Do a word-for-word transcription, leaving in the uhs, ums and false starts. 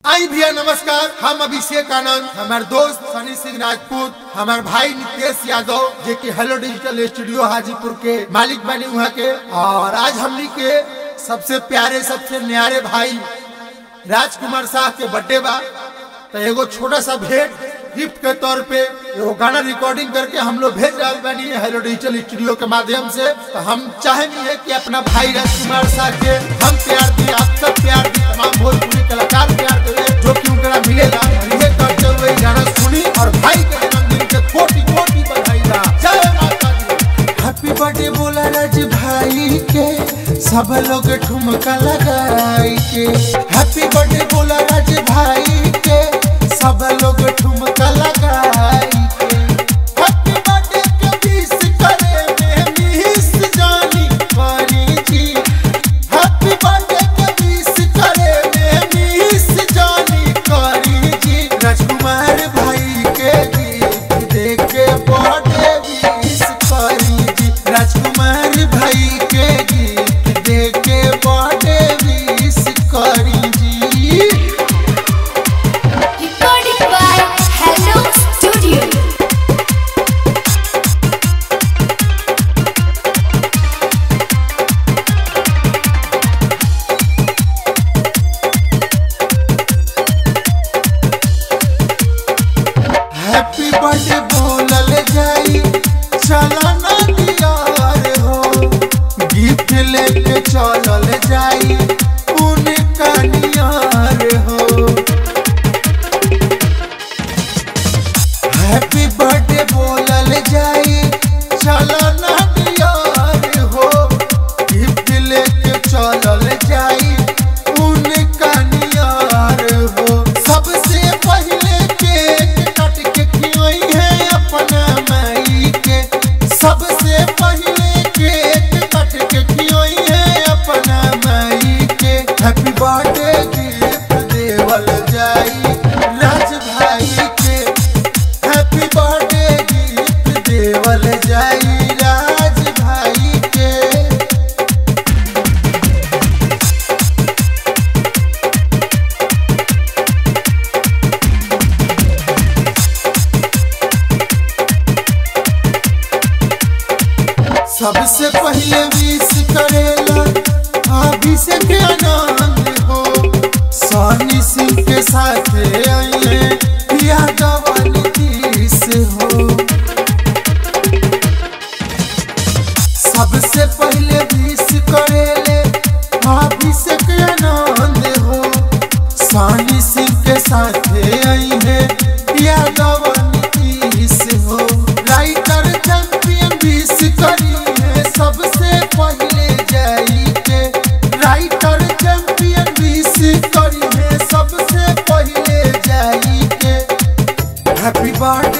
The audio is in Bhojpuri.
आई भैया नमस्कार। हम अभिषेक आनंद, हमारे दोस्त सनी सिंह राजपूत, हमारे भाई नितेश यादव जो कि हेलो डिजिटल स्टूडियो हाजीपुर के मालिक बने हुआ के, और आज हमनी के सबसे प्यारे सबसे न्यारे भाई राजकुमार शाह के बर्थडे बा। तो एगो छोटा सा भेंट गिफ्ट के तौर पे एगो गाना रिकॉर्डिंग करके हम लोग भेज रहे बनी हेलो डिजिटल स्टूडियो के माध्यम से। तो हम चाहेंगे कि अपना भाई राजकुमार शाह के हम प्यार दिए, आप सब प्यार दिए, तमाम भोजपुरी कलाकार प्यार दे जो कि उनका मिलेगा। ये करते हुए गाना सुनी और भाई के जन्मदिन के कोटि कोटि बधाई दा। जय माता दी। हैप्पी बर्थडे बोला राज भाई के, सब लोग ठुमका लगाई के। हैप्पी बर्थडे बोला राज भाई के, सब लोग ठुमका लगाई के। हैप्पी बर्थडे के विश करे में मिस जानी करी जी। हैप्पी बर्थडे के विश करे में मिस जानी करी जी। राजकुमार भाई के गिफ्ट दे के बर्थडे विश करी जी। राजकुमार भाई के गिफ्ट दे के बर्थडे विश करी जी। Recording by Hello Studio. Happy birthday बोलल जाई, चला ना दियार हो। गिफ्ट लेके चलल जाई, उनका नियार हो। हैप्पी बर्थडे बोलल जाई, चला ना दियार हो। गिफ्ट लेके चलल जाई, उनका नियार हो। सबसे पहले केक कट के खियोई है अपना माई के। सबसे पहले केक कट के खियोई है अपना माई के। हैप्पी बर्थडे गिफ्ट देवल जाई राज भाई के। हैप्पी बर्थडे गिफ्ट देवल जाई राज भाई के। सबसे पहले विश करेला अभिषेक आनंद हो। सनी सिंह के साथ आइए यादव नीतीश हो। सबसे पहले विश करेले अभिषेक आनंद हो। सनी सिंह के साथ आइए यादव नीतीश हो। राइटर चैंपियन विश करी है सबसे पहले जाई के। राइटर चैंपियन विश करी है सबसे पहले जाई के। Happy birthday